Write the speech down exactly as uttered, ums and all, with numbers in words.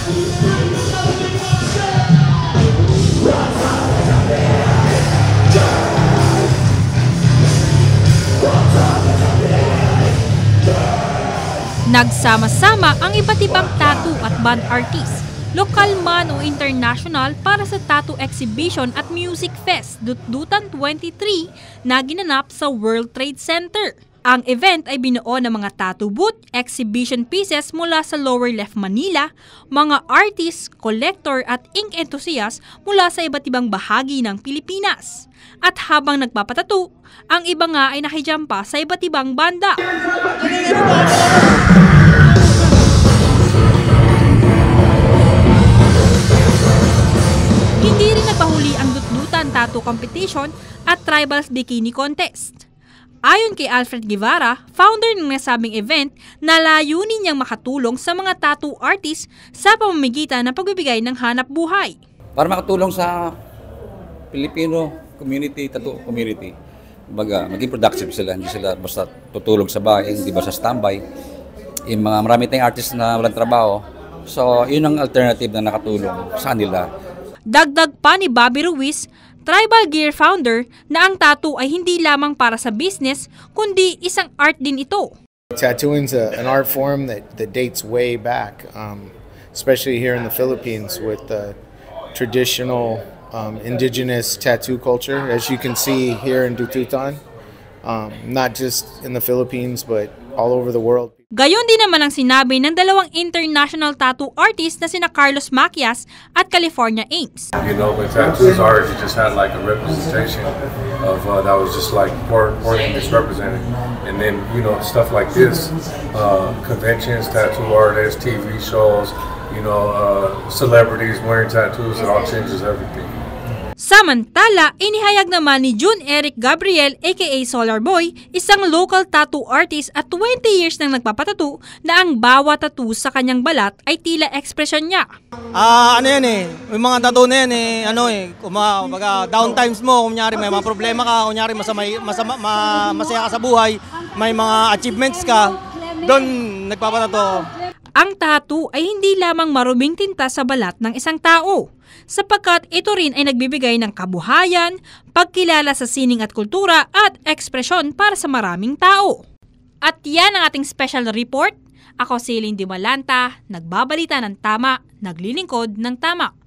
Nagsama-sama ang iba't ibang tattoo at band artist, lokal man o international para sa tattoo exhibition at music fest Dutdutan twenty-three na ginanap sa World Trade Center. Ang event ay binuo ng mga tattoo booth, exhibition pieces mula sa Lower Left Manila, mga artists, collector at ink enthusiasts mula sa iba't ibang bahagi ng Pilipinas. At habang nagpapatattoo, ang iba nga ay nakijampa sa iba't ibang banda. Hindi rin nagpahuli ang Dutdutan Tattoo Competition at Tribals Bikini Contest. Ayon kay Alfred Guevara, founder ng nasabing event, na layunin niyang makatulong sa mga tattoo artists sa pamamagitan ng pagbibigay ng hanap buhay. Para makatulong sa Filipino community, tattoo community, baga, maging productive sila, hindi sila basta tutulong sa bahay, hindi basta standby. Yung mga marami tayong artists na walang trabaho, so yun ang alternative na nakatulong sa kanila. Dagdag pa ni Bobby Ruiz, Tribal Gear founder, na ang tattoo ay hindi lamang para sa business, kundi isang art din ito. Tattooing is an art form that, that dates way back, um, especially here in the Philippines with the traditional um, indigenous tattoo culture, as you can see here in Dutdutan, um, not just in the Philippines but all over the world. Gayon din naman ang sinabi ng dalawang international tattoo artists na sina Carlos Macias at California Ames. You know, when tattoos art, you just had like a representation of uh, that was just like Portland misrepresented. And then, you know, stuff like this, uh, conventions, tattoo artists, T V shows, you know, uh, celebrities wearing tattoos, it all changes everything. Samantala, inihayag naman ni June Eric Gabriel aka Solar Boy, isang local tattoo artist at twenty years nang nagpapatattoo, na ang bawat tattoo sa kanyang balat ay tila ekspresyon niya. Ah, uh, ano yan eh, yung mga tattoo na yan eh, ano eh, kuma, baga, down times mo, kunyari may mga problema ka, kunyari masama, masama, ma, masaya ka sa buhay, may mga achievements ka, doon nagpapatattoo. Ang tattoo ay hindi lamang maruming tinta sa balat ng isang tao, sapagkat ito rin ay nagbibigay ng kabuhayan, pagkilala sa sining at kultura at ekspresyon para sa maraming tao. At yan ang ating special report. Ako si Lindy Malanta, nagbabalita ng tama, naglilingkod ng tama.